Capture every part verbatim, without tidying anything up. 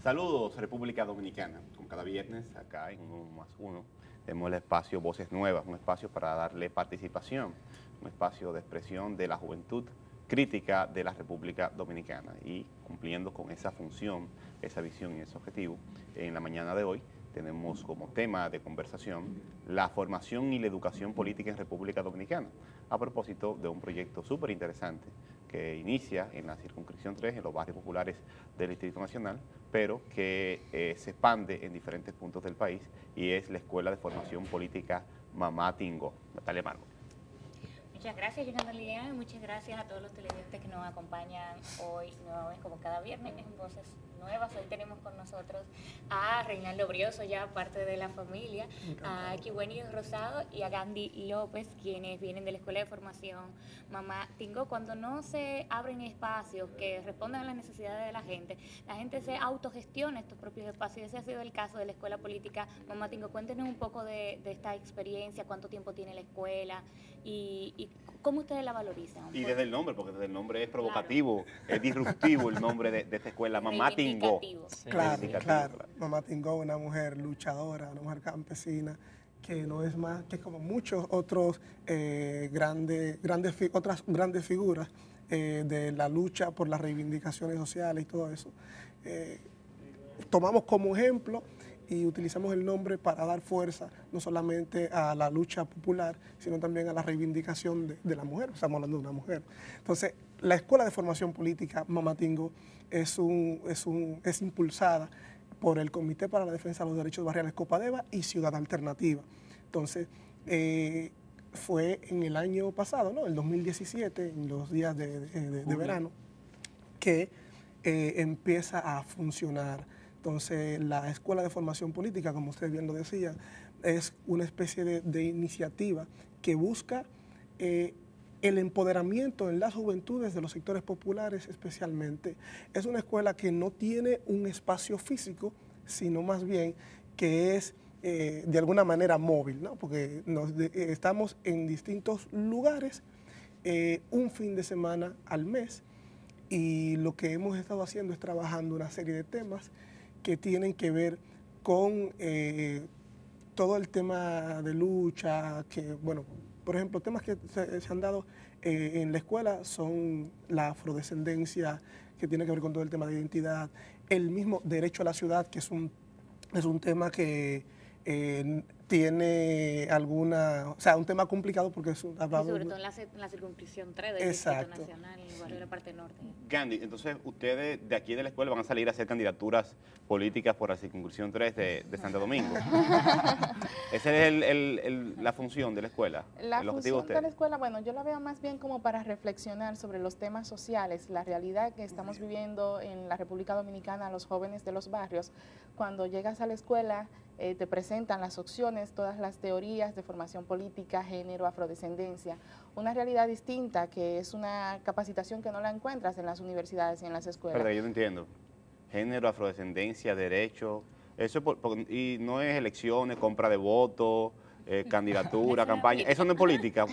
Saludos, República Dominicana. Como cada viernes, acá en Uno más Uno, tenemos el espacio Voces Nuevas, un espacio para darle participación, un espacio de expresión de la juventud crítica de la República Dominicana. Y cumpliendo con esa función, esa visión y ese objetivo, en la mañana de hoy tenemos como tema de conversación la formación y la educación política en República Dominicana, a propósito de un proyecto súper interesante que inicia en la circunscripción tres, en los barrios populares del Distrito Nacional, pero que eh, se expande en diferentes puntos del país, y es la Escuela de Formación Política Mamá Tingo. Natalia Margo. Muchas gracias, Jonathan Lilian, y muchas gracias a todos los televidentes que nos acompañan hoy, nuevamente como cada viernes, en Voces Nuevas. Hoy tenemos con nosotros a Reinaldo Brioso, ya parte de la familia, Encantado. A Kiweni Rosado y a Gandhi López, quienes vienen de la Escuela de Formación Mamá Tingo. Cuando no se abren espacios que respondan a las necesidades de la gente, la gente se autogestiona estos propios espacios. Ese ha sido el caso de la Escuela Política Mamá Tingo. Cuéntenos un poco de, de esta experiencia, cuánto tiempo tiene la escuela y, y ¿cómo ustedes la valorizan? Y desde el nombre, porque desde el nombre es provocativo, claro. Es disruptivo el nombre de, de esta escuela, Mamá Tingo. Sí. Claro, claro, claro. Mamá Tingo, una mujer luchadora, una mujer campesina, que no es más que como muchos otros eh, grandes, grandes, otras grandes figuras eh, de la lucha por las reivindicaciones sociales y todo eso. Eh, tomamos como ejemplo y utilizamos el nombre para dar fuerza no solamente a la lucha popular, sino también a la reivindicación de, de la mujer. Estamos hablando de una mujer. Entonces, la Escuela de Formación Política Mamá Tingo es, un, es, un, es impulsada por el Comité para la Defensa de los Derechos Barriales Copadeva y Ciudad Alternativa. Entonces, eh, fue en el año pasado, ¿no? El dos mil diecisiete, en los días de, de, de, de verano, que eh, empieza a funcionar. Entonces, la Escuela de Formación Política, como ustedes bien lo decían, es una especie de, de iniciativa que busca eh, el empoderamiento en las juventudes de los sectores populares especialmente. Es una escuela que no tiene un espacio físico, sino más bien que es eh, de alguna manera móvil, ¿no? Porque nos de, eh, estamos en distintos lugares eh, un fin de semana al mes, y lo que hemos estado haciendo es trabajando una serie de temas que tienen que ver con eh, todo el tema de lucha, que, bueno, por ejemplo, temas que se, se han dado eh, en la escuela son la afrodescendencia, que tiene que ver con todo el tema de identidad, el mismo derecho a la ciudad, que es un, es un tema que eh, tiene alguna, o sea, un tema complicado porque es un... Sí, sobre todo en la, en la circunscripción tres del Distrito Nacional, en el barrio de la parte norte. Gandhi, entonces ustedes de aquí de la escuela van a salir a hacer candidaturas políticas por la circunscripción tres de, de Santo Domingo. Esa es el, el, el, la función de la escuela. La el función de, de la escuela, bueno, yo la veo más bien como para reflexionar sobre los temas sociales, la realidad que estamos viviendo en la República Dominicana, los jóvenes de los barrios. Cuando llegas a la escuela, eh, te presentan las opciones, todas las teorías de formación política, género, afrodescendencia, una realidad distinta que es una capacitación que no la encuentras en las universidades y en las escuelas. Pero yo no entiendo. Género, afrodescendencia, derecho, eso es por, por, y no es elecciones, compra de votos, eh, candidatura, campaña, eso no es política.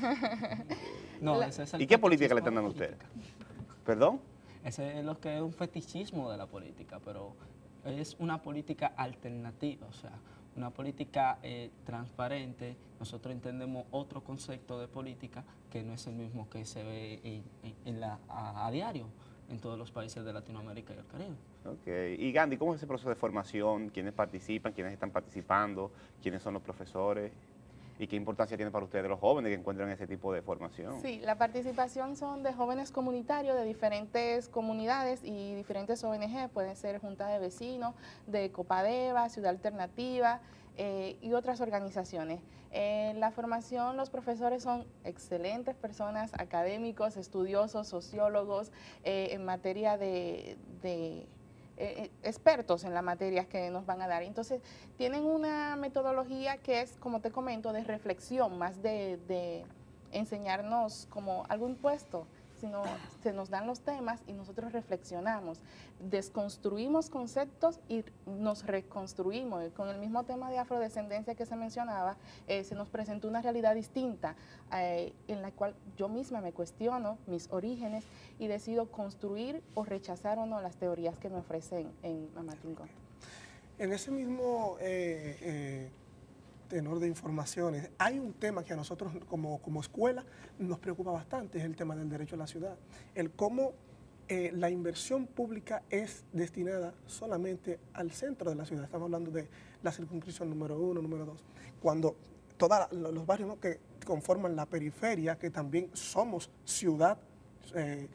No, ese es el ¿Y qué política le están dando a ustedes? ¿Perdón? Ese es lo que es un fetichismo de la política, pero es una política alternativa, o sea, una política eh, transparente. Nosotros entendemos otro concepto de política que no es el mismo que se ve en, en, en la, a, a diario en todos los países de Latinoamérica y el Caribe. Ok. Y Gandhi, ¿cómo es ese proceso de formación? ¿Quiénes participan? ¿Quiénes están participando? ¿Quiénes son los profesores? ¿Y qué importancia tiene para ustedes los jóvenes que encuentran ese tipo de formación? Sí, la participación son de jóvenes comunitarios de diferentes comunidades y diferentes O N G, pueden ser Junta de Vecinos, de Copadeva, Ciudad Alternativa eh, y otras organizaciones. En la formación los profesores son excelentes personas, académicos, estudiosos, sociólogos, eh, en materia de... de Eh, expertos en las materias que nos van a dar. Entonces, tienen una metodología que es, como te comento, de reflexión, más de, de enseñarnos como algo impuesto, sino se nos dan los temas y nosotros reflexionamos, desconstruimos conceptos y nos reconstruimos. Con el mismo tema de afrodescendencia que se mencionaba, eh, se nos presentó una realidad distinta eh, en la cual yo misma me cuestiono mis orígenes y decido construir o rechazar o no las teorías que me ofrecen en Mamá Tingó. En ese mismo eh, eh, tenor de informaciones, hay un tema que a nosotros como, como escuela nos preocupa bastante, es el tema del derecho a la ciudad. El cómo eh, la inversión pública es destinada solamente al centro de la ciudad. Estamos hablando de la circunscripción número uno, número dos. Cuando todos los barrios, ¿no?, que conforman la periferia, que también somos ciudad, eh,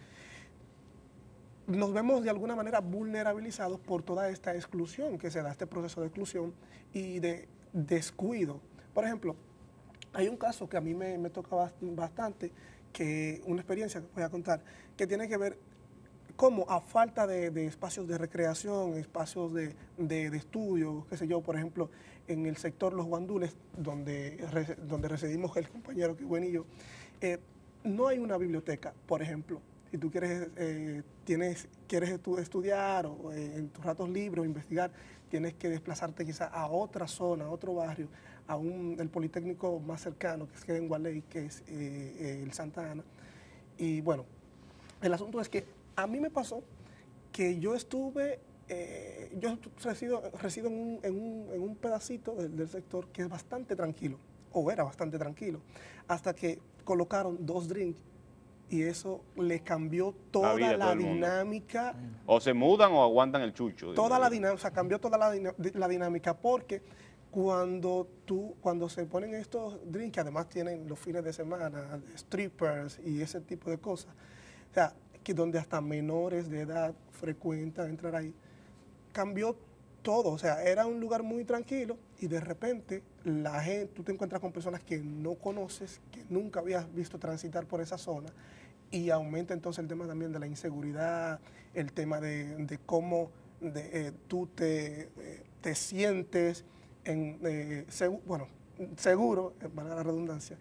nos vemos de alguna manera vulnerabilizados por toda esta exclusión que se da, este proceso de exclusión y de descuido. Por ejemplo, hay un caso que a mí me, me toca bastante, que una experiencia que voy a contar, que tiene que ver cómo a falta de, de espacios de recreación, espacios de, de, de estudio, qué sé yo, por ejemplo, en el sector Los Guandules, donde, donde residimos el compañero Kiwen y yo, eh, no hay una biblioteca, por ejemplo. Si tú quieres, eh, tienes, quieres estu estudiar o eh, en tus ratos libres o investigar, tienes que desplazarte quizá a otra zona, a otro barrio, a un, el Politécnico más cercano, que queda en Gualey, que es eh, eh, el Santa Ana. Y bueno, el asunto es que a mí me pasó que yo estuve, eh, yo resido, resido en, un, en, un, en un pedacito del, del sector que es bastante tranquilo, o era bastante tranquilo, hasta que colocaron dos drinks. Y eso le cambió toda la, la dinámica. O se mudan o aguantan el chucho. Toda la dinámica, o sea, cambió toda la, la dinámica porque cuando tú, cuando se ponen estos drinks, que además tienen los fines de semana, strippers y ese tipo de cosas, o sea, que donde hasta menores de edad frecuentan entrar ahí, cambió todo. O sea, era un lugar muy tranquilo y de repente la gente, tú te encuentras con personas que no conoces, que nunca habías visto transitar por esa zona, y aumenta entonces el tema también de la inseguridad, el tema de, de cómo de, eh, tú te, eh, te sientes en, eh, segu bueno, seguro, para la redundancia.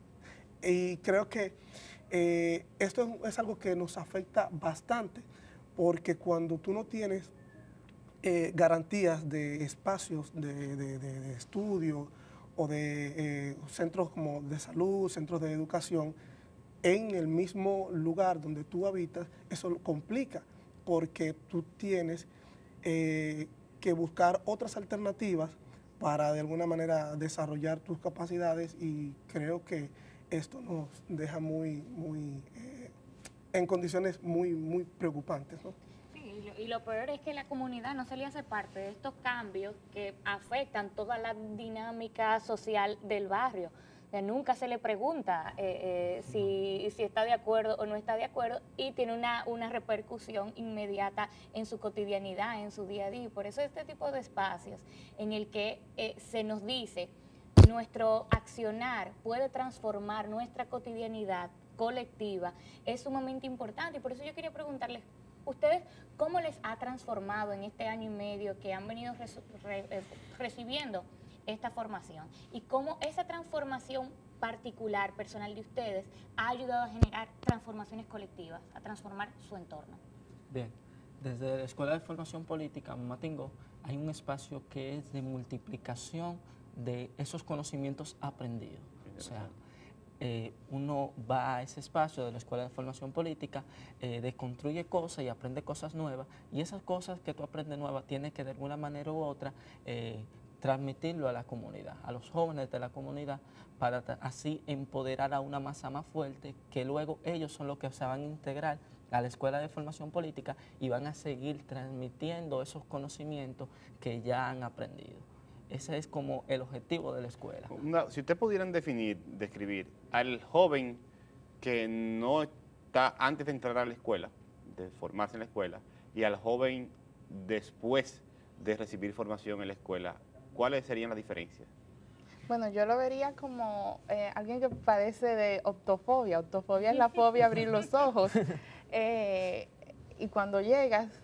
Y creo que eh, esto es, es algo que nos afecta bastante, porque cuando tú no tienes eh, garantías de espacios de, de, de, de estudio o de eh, centros como de salud, centros de educación, en el mismo lugar donde tú habitas, eso lo complica, porque tú tienes eh, que buscar otras alternativas para de alguna manera desarrollar tus capacidades, y creo que esto nos deja muy, muy eh, en condiciones muy, muy preocupantes, ¿no? Sí, y lo, y lo peor es que la comunidad no se le hace parte de estos cambios que afectan toda la dinámica social del barrio. Nunca se le pregunta eh, eh, si, si está de acuerdo o no está de acuerdo, y tiene una, una repercusión inmediata en su cotidianidad, en su día a día. Por eso este tipo de espacios en el que eh, se nos dice nuestro accionar puede transformar nuestra cotidianidad colectiva es sumamente importante. Y por eso yo quería preguntarles, ¿ustedes cómo les ha transformado en este año y medio que han venido re, re, eh, recibiendo esta formación, y cómo esa transformación particular, personal de ustedes, ha ayudado a generar transformaciones colectivas, a transformar su entorno? Bien, desde la Escuela de Formación Política, Mamá Tingó, hay un espacio que es de multiplicación de esos conocimientos aprendidos. O sea, eh, uno va a ese espacio de la Escuela de Formación Política, eh, deconstruye cosas y aprende cosas nuevas, y esas cosas que tú aprendes nuevas tienes que de alguna manera u otra eh, transmitirlo a la comunidad, a los jóvenes de la comunidad, para así empoderar a una masa más fuerte, que luego ellos son los que se van a integrar a la Escuela de Formación Política y van a seguir transmitiendo esos conocimientos que ya han aprendido. Ese es como el objetivo de la escuela. Una, si ustedes pudieran definir, describir al joven que no está antes de entrar a la escuela, de formarse en la escuela, y al joven después de recibir formación en la escuela, ¿cuáles serían las diferencias? Bueno, yo lo vería como eh, alguien que padece de optofobia. Optofobia es la fobia a abrir los ojos. Eh, y cuando llegas,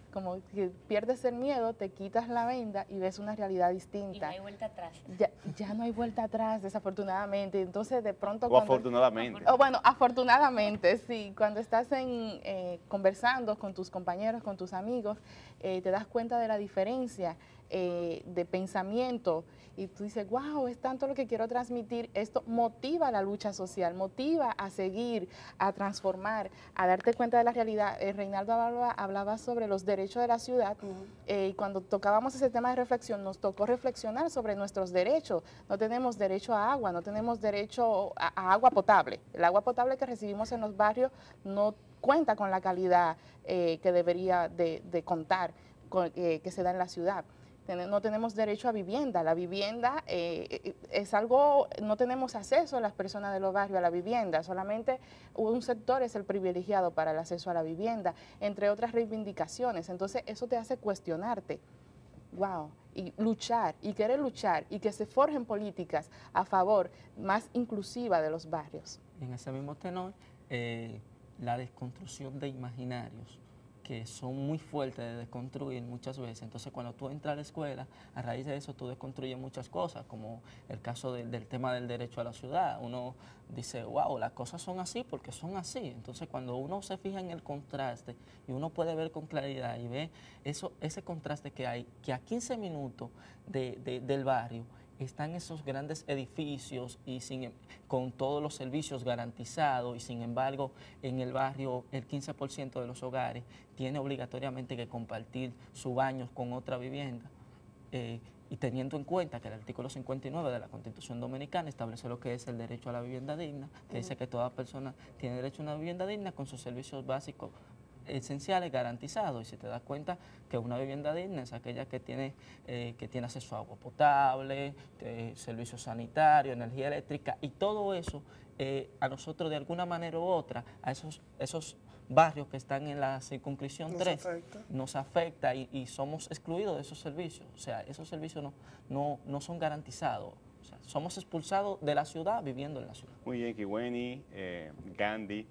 como que pierdes el miedo, te quitas la venda y ves una realidad distinta. Y no hay vuelta atrás. Ya, ya no hay vuelta atrás, desafortunadamente. Entonces, de pronto... O cuando, afortunadamente. o bueno, afortunadamente, sí. Cuando estás en, eh, conversando con tus compañeros, con tus amigos, eh, te das cuenta de la diferencia eh, de pensamiento y tú dices, wow, es tanto lo que quiero transmitir. Esto motiva la lucha social, motiva a seguir, a transformar, a darte cuenta de la realidad. Eh, Reinaldo hablaba, hablaba sobre los derechos de la ciudad uh-huh. eh, y cuando tocábamos ese tema de reflexión, nos tocó reflexionar sobre nuestros derechos. No tenemos derecho a agua, no tenemos derecho a, a agua potable. El agua potable que recibimos en los barrios no cuenta con la calidad eh, que debería de, de contar, con, eh, que se da en la ciudad. No tenemos derecho a vivienda. La vivienda eh, es algo, no tenemos acceso a las personas de los barrios a la vivienda, solamente un sector es el privilegiado para el acceso a la vivienda, entre otras reivindicaciones. Entonces eso te hace cuestionarte, wow, y luchar, y querer luchar, y que se forjen políticas a favor más inclusiva de los barrios. En ese mismo tenor, eh, la desconstrucción de imaginarios, que son muy fuertes de desconstruir muchas veces. Entonces, cuando tú entras a la escuela, a raíz de eso tú desconstruyes muchas cosas, como el caso de, del tema del derecho a la ciudad. Uno dice, wow, las cosas son así porque son así. Entonces, cuando uno se fija en el contraste y uno puede ver con claridad y ve eso, ese contraste que hay, que a quince minutos de, de, del barrio están esos grandes edificios y sin, con todos los servicios garantizados y sin embargo en el barrio el quince por ciento de los hogares tiene obligatoriamente que compartir su baño con otra vivienda. Eh, y teniendo en cuenta que el artículo cincuenta y nueve de la Constitución Dominicana establece lo que es el derecho a la vivienda digna, que dice que toda persona tiene derecho a una vivienda digna con sus servicios básicos esenciales garantizados. Y si te das cuenta que una vivienda digna es aquella que tiene, eh, que tiene acceso a agua potable, eh, servicios sanitarios, energía eléctrica y todo eso eh, a nosotros de alguna manera u otra, a esos, esos barrios que están en la circunscripción nos tres, afecta, nos afecta y, y somos excluidos de esos servicios. O sea, esos servicios no, no, no son garantizados. O sea, somos expulsados de la ciudad viviendo en la ciudad. Muy bien, Kiweni, eh, Gandhi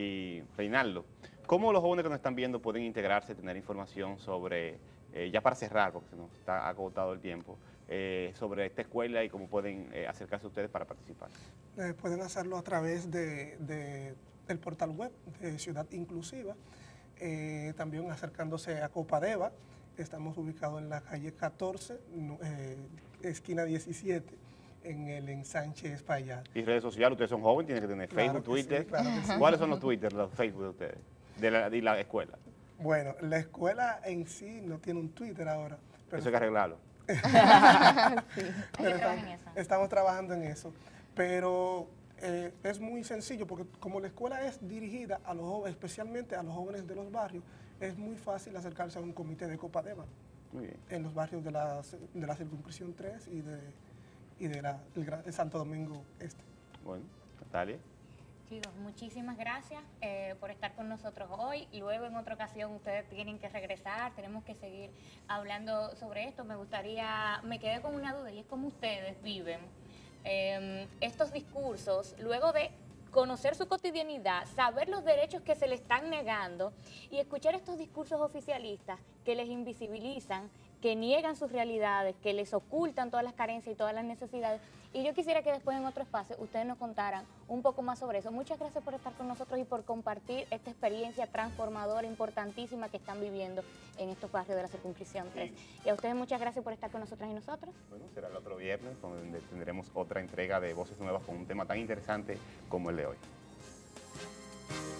y Reinaldo. ¿Cómo los jóvenes que nos están viendo pueden integrarse, tener información sobre, eh, ya para cerrar, porque se nos está agotado el tiempo, eh, sobre esta escuela y cómo pueden eh, acercarse a ustedes para participar? Eh, pueden hacerlo a través de, de, del portal web de Ciudad Inclusiva, eh, también acercándose a Copadeva. Estamos ubicados en la calle catorce, eh, esquina diecisiete, en el ensanche Espaillat. ¿Y redes sociales? Ustedes son jóvenes, tienen que tener Claro Facebook, que Twitter. sí, claro que sí. ¿Cuáles son los Twitter, los Facebook de ustedes, de la, de la escuela? Bueno, la escuela en sí no tiene un Twitter ahora. Pero Eso hay que arreglarlo. Sí. pero Hay que trabajar estamos, en eso. estamos trabajando en eso. Pero eh, es muy sencillo porque como la escuela es dirigida a los jóvenes, especialmente a los jóvenes de los barrios, es muy fácil acercarse a un comité de Copadeva Muy bien. en los barrios de la, de la circunscripción tres y de, y de, la, del Gran- de Santo Domingo Este. Bueno, Natalia. Chicos, muchísimas gracias eh, por estar con nosotros hoy. Luego en otra ocasión ustedes tienen que regresar, tenemos que seguir hablando sobre esto. Me gustaría, me quedé con una duda y es cómo ustedes viven eh, estos discursos luego de conocer su cotidianidad, saber los derechos que se le están negando y escuchar estos discursos oficialistas que les invisibilizan, que niegan sus realidades, que les ocultan todas las carencias y todas las necesidades. Y yo quisiera que después en otro espacio ustedes nos contaran un poco más sobre eso. Muchas gracias por estar con nosotros y por compartir esta experiencia transformadora, importantísima que están viviendo en estos barrios de la circunscripción tres. Y a ustedes muchas gracias por estar con nosotras y nosotros. Bueno, será el otro viernes donde tendremos otra entrega de Voces Nuevas con un tema tan interesante como el de hoy.